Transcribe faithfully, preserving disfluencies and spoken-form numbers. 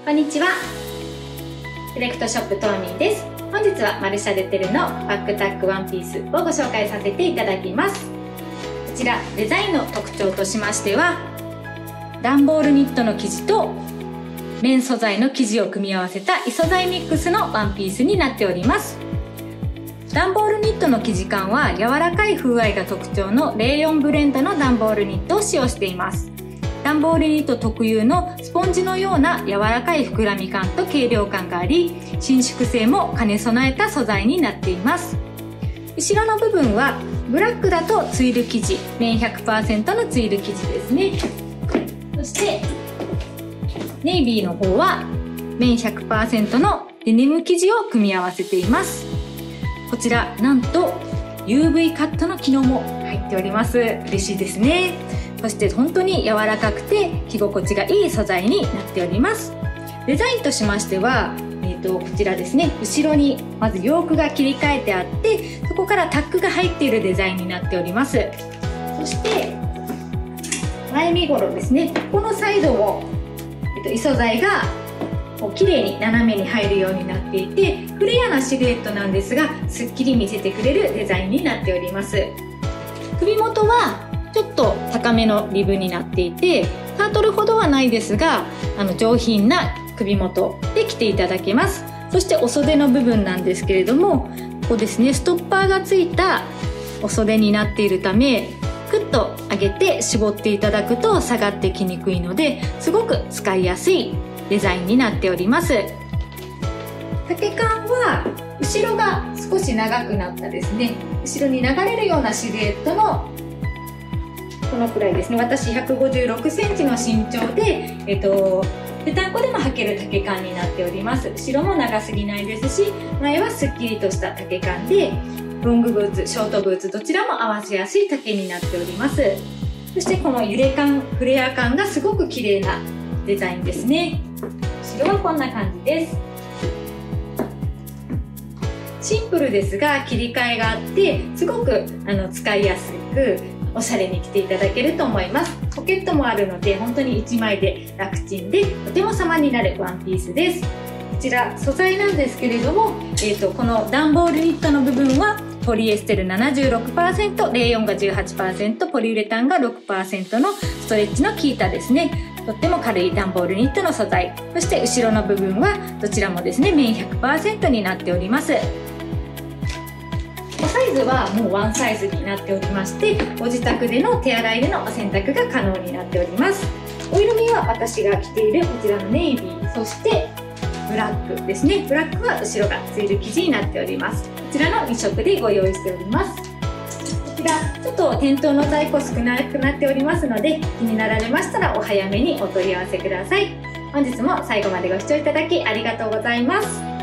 こんにちは。セレクトショップトーミーです。本日はマルシャデテルのバックタックワンピースをご紹介させていただきます。こちらデザインの特徴としましては、段ボールニットの生地と綿素材の生地を組み合わせた異素材ミックスのワンピースになっております。段ボールニットの生地感は柔らかい風合いが特徴のレーヨンブレンドの段ボールニットを使用しています。段ボールニット特有のスポンジのような柔らかい膨らみ感と軽量感があり、伸縮性も兼ね備えた素材になっています。後ろの部分はブラックだとツイル生地、綿 ひゃくパーセント のツイル生地ですね。そしてネイビーの方は綿 ひゃくパーセント のデニム生地を組み合わせています。こちらなんと ユーブイ カットの機能も入っております。嬉しいですね。そして本当に柔らかくて着心地がいい素材になっております。デザインとしましては、えーと、こちらですね、後ろにまずヨークが切り替えてあって、そこからタックが入っているデザインになっております。そして前身頃ですね、このサイドも、えーと、異素材がこう綺麗に斜めに入るようになっていて、フレアなシルエットなんですがすっきり見せてくれるデザインになっております。首元はちょっと高めのリブになっていて、タートルほどはないですが、あの上品な首元で着ていただけます。そしてお袖の部分なんですけれども、ここですね、ストッパーがついたお袖になっているため、クッと上げて絞っていただくと下がってきにくいので、すごく使いやすいデザインになっております。丈感は後ろが少し長くなったですね、後ろに流れるようなシルエットのこのくらいですね。私ひゃくごじゅうろくセンチの身長で、えっと、ぺたんこでも履ける丈感になっております。後ろも長すぎないですし、前はすっきりとした丈感で、ロングブーツ、ショートブーツどちらも合わせやすい丈になっております。そしてこの揺れ感、フレア感がすごく綺麗なデザインですね。後ろはこんな感じです。シンプルですが切り替えがあって、すごくあの使いやすくおしゃれに着ていただけると思います。ポケットもあるので本当にいちまいで楽ちんでとても様になるワンピースです。こちら素材なんですけれども、えーと、この段ボールニットの部分はポリエステル ななじゅうろくパーセント、レーヨンが じゅうはちパーセント、ポリウレタンが ろくパーセント のストレッチの効いたですね、とっても軽い段ボールニットの素材。そして後ろの部分はどちらもですね、綿 ひゃくパーセント になっております。サイズはもうワンサイズになっておりまして、ご自宅での手洗いでのお洗濯が可能になっております。お色味は私が着ているこちらのネイビー、そしてブラックですね。ブラックは後ろがツイル生地になっております。こちらのに色でご用意しております。こちらちょっと店頭の在庫少なくなっておりますので、気になられましたらお早めにお問い合わせください。本日も最後までご視聴いただきありがとうございます。